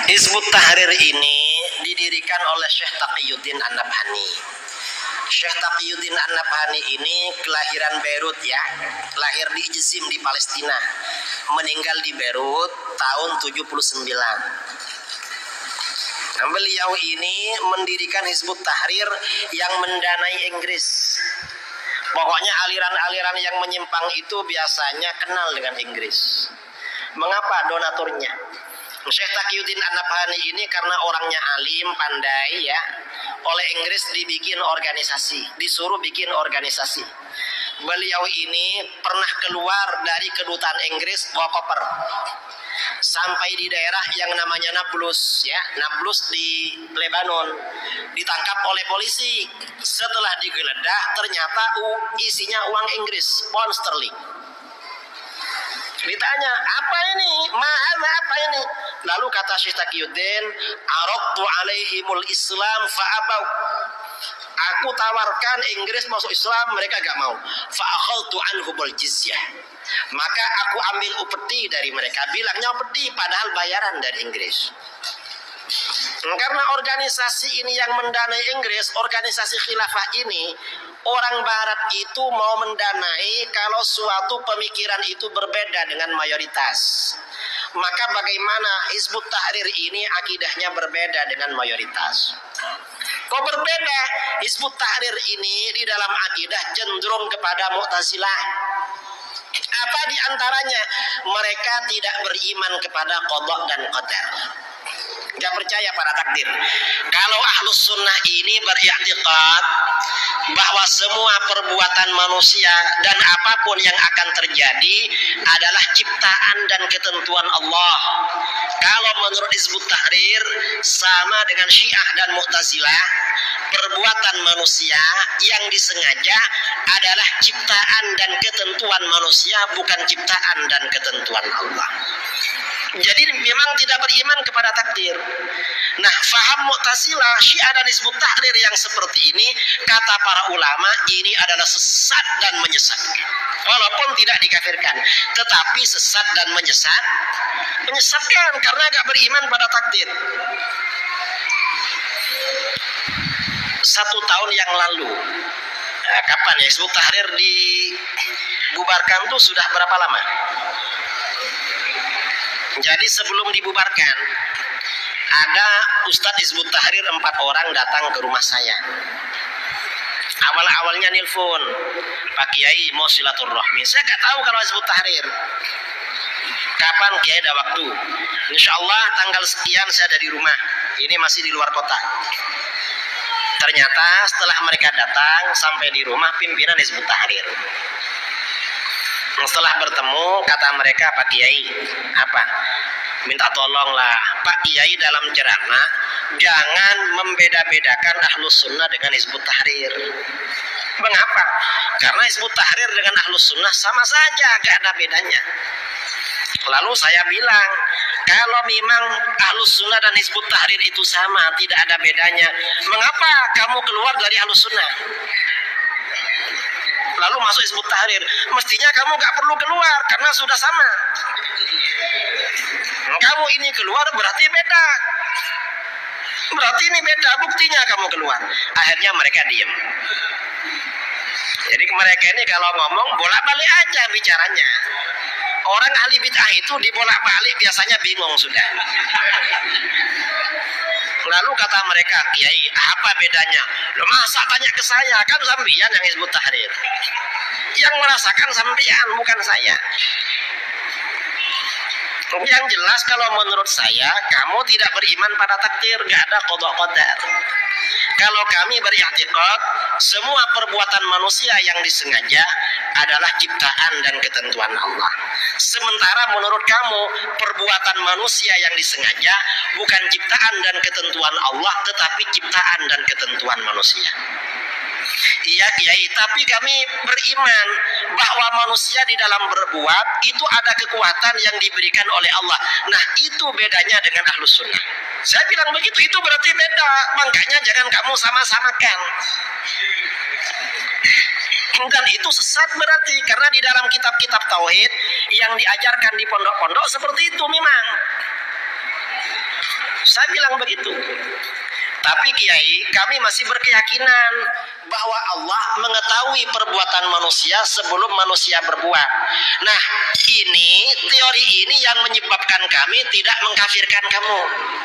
Hizbut Tahrir ini didirikan oleh Syekh Taqiyuddin An-Nabhani. Syekh Taqiyuddin An-Nabhani ini kelahiran Beirut ya, lahir di Ijzim di Palestina, meninggal di Beirut tahun 79. Nah, beliau ini mendirikan Hizbut Tahrir yang mendanai Inggris. Pokoknya aliran-aliran yang menyimpang itu biasanya kenal dengan Inggris. Mengapa donaturnya? Syekh Taqiyuddin An-Nabhani ini karena orangnya alim, pandai ya, oleh Inggris dibikin organisasi, disuruh bikin organisasi. Beliau ini pernah keluar dari kedutaan Inggris bawa koper sampai di daerah yang namanya Nablus ya, Nablus di Lebanon, ditangkap oleh polisi. Setelah digeledah ternyata isinya uang Inggris, pound sterling. Ditanya, apa ini? Mahal apa ini? Lalu kata Syekh Taqiyuddin, aradtu alaihimul Islam fa'abau. Aku tawarkan Inggris masuk Islam, mereka gak mau. Fa'akhadtu anhumul jizyah. Maka aku ambil upeti dari mereka. Bilangnya upeti padahal bayaran dari Inggris. Karena organisasi ini yang mendanai Inggris, organisasi khilafah ini, orang barat itu mau mendanai kalau suatu pemikiran itu berbeda dengan mayoritas. Maka bagaimana Hizbut Tahrir ini akidahnya berbeda dengan mayoritas? Kok berbeda? Hizbut Tahrir ini di dalam akidah cenderung kepada Mu'tazilah. Apa di antaranya? Mereka tidak beriman kepada qada dan qadar. Gak percaya pada takdir. Kalau ahlus sunnah ini beriktikad bahwa semua perbuatan manusia dan apapun yang akan terjadi adalah ciptaan dan ketentuan Allah. Kalau menurut Hizbut Tahrir sama dengan Syiah dan Mu'tazilah, perbuatan manusia yang disengaja adalah ciptaan dan ketentuan manusia, bukan ciptaan dan ketentuan Allah. Jadi memang tidak beriman kepada takdir. Nah, faham Mu'tazilah, Syiah dan Hizbut Tahrir yang seperti ini, kata para ulama, ini adalah sesat dan menyesatkan. Walaupun tidak dikafirkan, tetapi sesat dan menyesatkan karena gak beriman pada takdir. 1 tahun yang lalu, nah, kapan ya Hizbut Tahrir dibubarkan tuh sudah berapa lama? Jadi sebelum dibubarkan, ada Ustadz Hizbut Tahrir 4 orang datang ke rumah saya. Awal-awalnya nelpon, Pak Kiai mau silaturahmi. Saya gak tahu kalau Hizbut Tahrir. Kapan Kiai ada waktu? Insya Allah tanggal sekian saya ada di rumah. Ini masih di luar kota. Ternyata setelah mereka datang sampai di rumah pimpinan Hizbut Tahrir. Setelah bertemu kata mereka, Pak Kiai, apa? Minta tolonglah Pak Kiai dalam ceramah jangan membeda-bedakan Ahlus Sunnah dengan Hizbut Tahrir. Mengapa? Karena Hizbut Tahrir dengan Ahlus Sunnah sama saja, gak ada bedanya. Lalu saya bilang, kalau memang Ahlus Sunnah dan Hizbut Tahrir itu sama, tidak ada bedanya, mengapa kamu keluar dari Ahlus Sunnah lalu masuk Hizbut Tahrir? Mestinya kamu gak perlu keluar karena sudah sama. Kamu ini keluar berarti beda. Berarti ini beda, buktinya kamu keluar. Akhirnya mereka diam. Jadi mereka ini kalau ngomong bolak-balik aja bicaranya. Orang ahli bid'ah itu dibolak-balik biasanya bingung sudah. Lalu kata mereka, Kiai, apa bedanya? Loh, masa tanya ke saya? Kan sampean yang Hizbut Tahrir. Yang merasakan sampean, bukan saya. Yang jelas kalau menurut saya, kamu tidak beriman pada takdir, gak ada qada qadar. Kalau kami beriktikad, semua perbuatan manusia yang disengaja adalah ciptaan dan ketentuan Allah. Sementara menurut kamu, perbuatan manusia yang disengaja bukan ciptaan dan ketentuan Allah, tetapi ciptaan dan ketentuan manusia. Iya Kiai, tapi kami beriman bahwa manusia di dalam berbuat itu ada kekuatan yang diberikan oleh Allah. Nah, itu bedanya dengan Ahlus Sunnah. Saya bilang begitu, itu berarti beda. Makanya jangan kamu sama-samakan. Dan itu sesat berarti, karena di dalam kitab-kitab tauhid yang diajarkan di pondok-pondok seperti itu memang. Saya bilang begitu. Tapi Kiai, kami masih berkeyakinan bahwa Allah mengetahui perbuatan manusia sebelum manusia berbuat. Nah, teori ini yang menyebabkan kami tidak mengkafirkan kamu.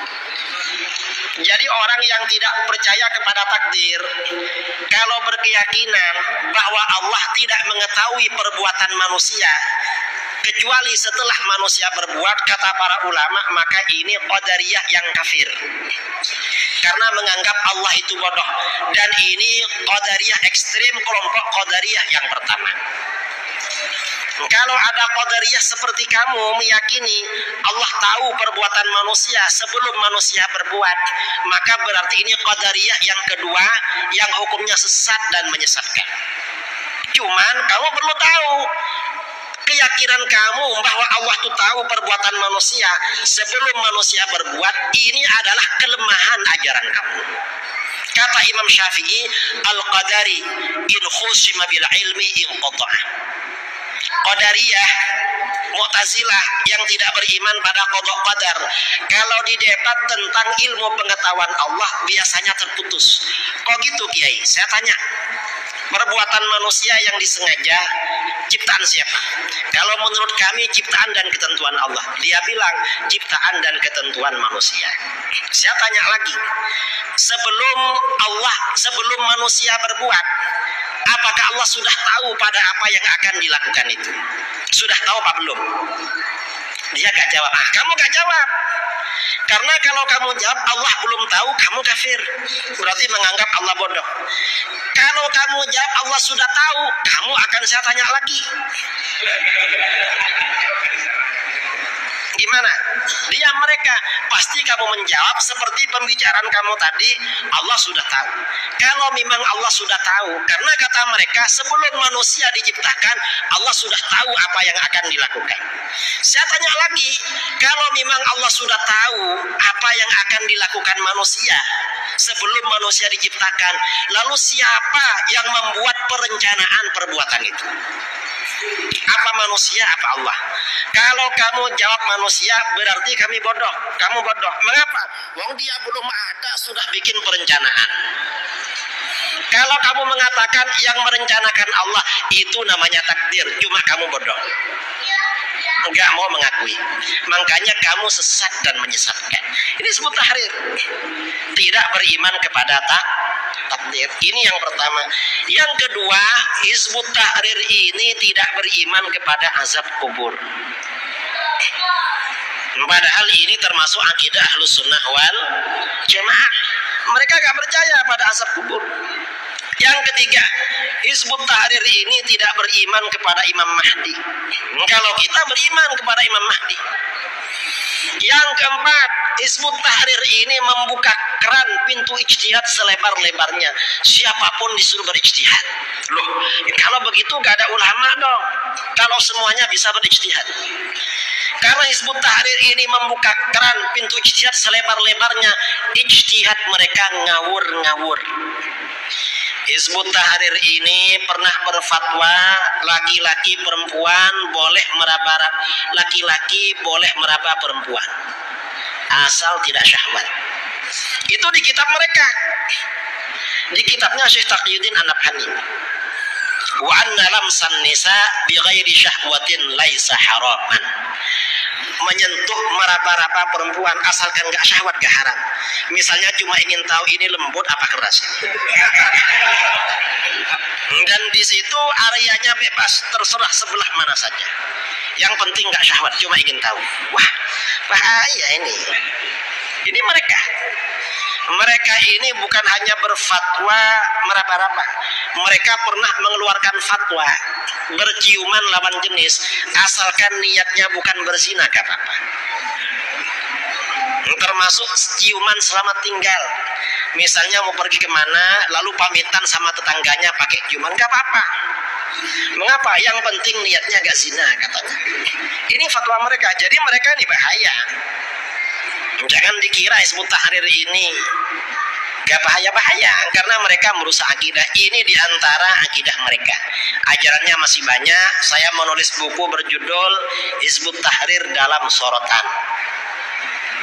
Jadi orang yang tidak percaya kepada takdir, kalau berkeyakinan bahwa Allah tidak mengetahui perbuatan manusia kecuali setelah manusia berbuat, kata para ulama, maka ini qadariyah yang kafir. Karena menganggap Allah itu bodoh. Dan ini qadariyah ekstrim, kelompok qadariyah yang pertama. Kalau ada qadariyah seperti kamu meyakini Allah tahu perbuatan manusia sebelum manusia berbuat, maka berarti ini qadariyah yang kedua yang hukumnya sesat dan menyesatkan. Cuman kamu perlu tahu, keyakinan kamu bahwa Allah itu tahu perbuatan manusia sebelum manusia berbuat, ini adalah kelemahan ajaran kamu. Kata Imam Syafi'i, al-qadari in khusima bil ilmi in qata'ah. Qadariyah, Mu'tazilah yang tidak beriman pada qada qadar, kalau didebat tentang ilmu pengetahuan Allah biasanya terputus. Kok gitu Kiai? Saya tanya, perbuatan manusia yang disengaja ciptaan siapa? Kalau menurut kami ciptaan dan ketentuan Allah. Dia bilang ciptaan dan ketentuan manusia. Saya tanya lagi, sebelum manusia berbuat, apakah Allah sudah tahu pada apa yang akan dilakukan itu? Sudah tahu apa belum? Dia gak jawab. Kamu gak jawab. Karena kalau kamu jawab Allah belum tahu, kamu kafir. Berarti menganggap Allah bodoh. Kalau kamu jawab Allah sudah tahu, kamu akan saya tanya lagi. Gimana? Dia mereka pasti kamu menjawab seperti pembicaraan kamu tadi, Allah sudah tahu. Kalau memang Allah sudah tahu, karena kata mereka sebelum manusia diciptakan Allah sudah tahu apa yang akan dilakukan. Saya tanya lagi, kalau memang Allah sudah tahu apa yang akan dilakukan manusia sebelum manusia diciptakan, lalu siapa yang membuat perencanaan perbuatan itu? Apa manusia, apa Allah? Kalau kamu jawab manusia, berarti kami bodoh. Kamu bodoh. Mengapa? Wong dia belum ada sudah bikin perencanaan. Kalau kamu mengatakan yang merencanakan Allah, itu namanya takdir. Cuma kamu bodoh, enggak mau mengakui. Makanya kamu sesat dan menyesatkan. Ini disebut tahrir. Tidak beriman kepada takdir. Ini yang pertama. Yang kedua, Hizbut Tahrir ini tidak beriman kepada azab kubur. Padahal ini termasuk akidah Ahlus Sunnah wal Jamaah. Mereka gak percaya pada azab kubur. Yang ketiga, Hizbut Tahrir ini tidak beriman kepada Imam Mahdi. Kalau kita beriman kepada Imam Mahdi. Yang keempat, Hizbut Tahrir ini membuka keran pintu ijtihad selebar-lebarnya. Siapapun disuruh berijtihad. Loh, kalau begitu gak ada ulama dong. Kalau semuanya bisa berijtihad. Karena Hizbut Tahrir ini membuka keran pintu ijtihad selebar-lebarnya, ijtihad mereka ngawur-ngawur. Hizbut Tahrir ini pernah berfatwa laki-laki perempuan boleh meraba, laki-laki boleh meraba perempuan asal tidak syahwat. Itu di kitab mereka, di kitabnya Syekh Taqiyuddin An-Nabhani. Wa anna lamsan nisa bi ghairi syahwatin laisa haraman. Menyentuh meraba-raba perempuan asalkan gak syahwat gak haram. Misalnya cuma ingin tahu ini lembut apa keras. Dan di situ areanya bebas, terserah sebelah mana saja. Yang penting gak syahwat, cuma ingin tahu. Wah, bahaya ini. Ini mereka ini bukan hanya berfatwa meraba-raba. Mereka pernah mengeluarkan fatwa berciuman lawan jenis asalkan niatnya bukan berzina gak apa-apa. Termasuk ciuman selamat tinggal. Misalnya mau pergi kemana lalu pamitan sama tetangganya pakai ciuman gak apa-apa. Mengapa? Yang penting niatnya gak zina katanya. Ini fatwa mereka. Jadi mereka ini bahaya. Jangan dikira Hizbut Tahrir ini gak bahaya-bahaya, karena mereka merusak akidah. Ini diantara akidah mereka. Ajarannya masih banyak. Saya menulis buku berjudul Hizbut Tahrir dalam Sorotan.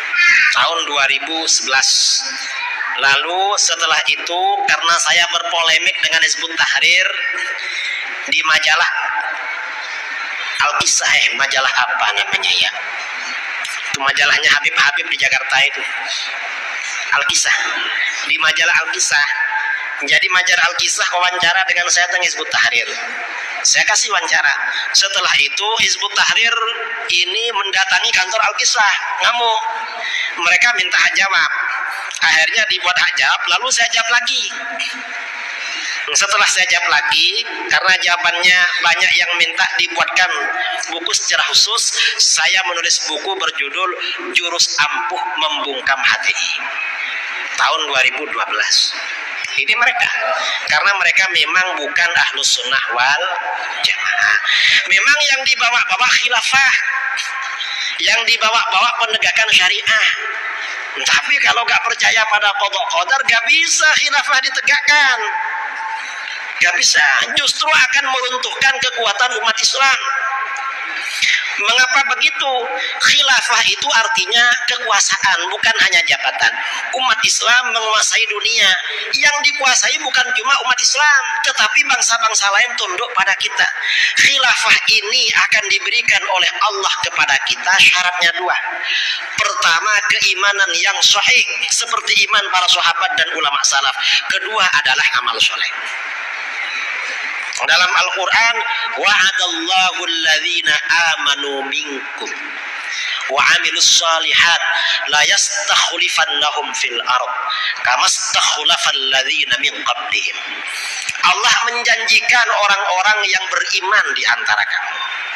tahun 2011. Lalu setelah itu karena saya berpolemik dengan Hizbut Tahrir di majalah Al-Kisah, majalah apa namanya ya? Itu majalahnya Habib di Jakarta itu. Al-Kisah. Di majalah Al-Kisah. Jadi majalah Al-Kisah wawancara dengan saya tentang Hizbut Tahrir. Saya kasih wawancara. Setelah itu Hizbut Tahrir ini mendatangi kantor Al-Kisah, ngamuk. Mereka minta hak jawab. Akhirnya dibuat hak jawab, lalu saya jawab lagi. Setelah saya jawab lagi, karena jawabannya banyak yang minta dibuatkan buku secara khusus, saya menulis buku berjudul Jurus Ampuh Membungkam Hati tahun 2012. Ini mereka, karena mereka memang bukan Ahlus Sunnah wal Jamaah. Memang yang dibawa-bawa khilafah, yang dibawa-bawa penegakan syariah. Tapi kalau gak percaya pada qada qadar, gak bisa khilafah ditegakkan. Gak bisa, justru akan meruntuhkan kekuatan umat Islam. Mengapa begitu? Khilafah itu artinya kekuasaan, bukan hanya jabatan. Umat Islam menguasai dunia. Yang dikuasai bukan cuma umat Islam, tetapi bangsa-bangsa lain tunduk pada kita. Khilafah ini akan diberikan oleh Allah kepada kita, syaratnya dua. Pertama, keimanan yang sahih seperti iman para sahabat dan ulama salaf. Kedua adalah amal soleh. Dalam Al-Quran, wa'adallahu alladhina amanu minkum wa amilus salihat la yastakhlifannahum fil ard kama stakhlafal ladzina min qablihim. Allah menjanjikan orang-orang yang beriman di antara kamu.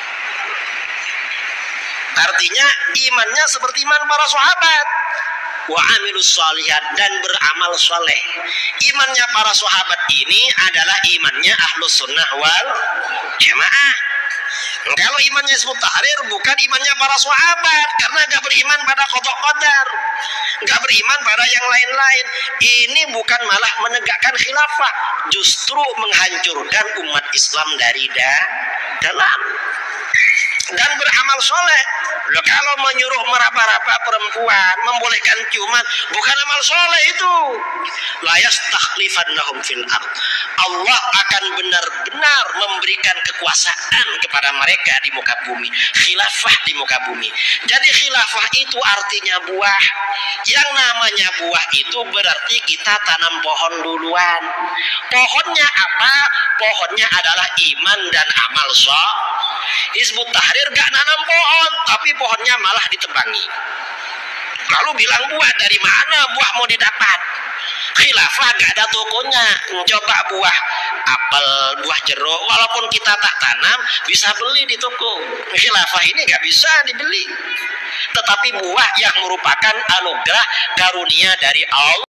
Artinya imannya seperti iman para sahabat. Wa amilus shalihat, dan beramal soleh. Imannya para sahabat ini adalah imannya Ahlus Sunnah wal Jamaah. Kalau imannya Hizbut Tahrir bukan imannya para sahabat, karena gak beriman pada qada qadar, gak beriman pada yang lain-lain. Ini bukan malah menegakkan khilafah, justru menghancurkan umat Islam dari dalam. Dan beramal soleh. Loh, kalau menyuruh meraba-raba perempuan, membolehkan ciuman, bukan amal soleh itu. La yastakhlifannahum fil ard. Allah akan benar-benar memberikan kekuasaan kepada mereka di muka bumi, khilafah di muka bumi. Jadi khilafah itu artinya buah. Yang namanya buah itu berarti kita tanam pohon duluan. Pohonnya apa? Pohonnya adalah iman dan amal soleh. Hizbut Tahrir gak nanam pohon, tapi pohonnya malah ditebangi. Lalu bilang buah, dari mana buah mau didapat? Khilafah gak ada tokonya. Coba buah apel, buah jeruk, walaupun kita tak tanam, bisa beli di toko. Khilafah ini gak bisa dibeli. Tetapi buah yang merupakan anugerah karunia dari Allah.